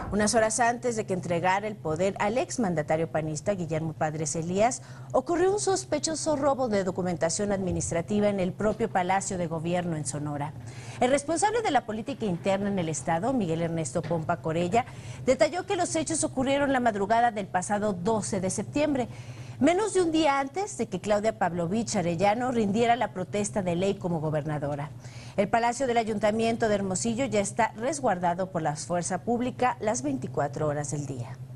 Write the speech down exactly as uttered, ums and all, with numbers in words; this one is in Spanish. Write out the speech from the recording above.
Unas horas antes de que entregara el poder al exmandatario panista Guillermo Padres Elías, ocurrió un sospechoso robo de documentación administrativa en el propio Palacio de Gobierno en Sonora. El responsable de la política interna en el estado, Miguel Ernesto Pompa Corella, detalló que los hechos ocurrieron la madrugada del pasado doce de septiembre, menos de un día antes de que Claudia Pavlovich Arellano rindiera la protesta de ley como gobernadora. El Palacio del Ayuntamiento de Hermosillo ya está resguardado por la fuerza pública las veinticuatro horas del día.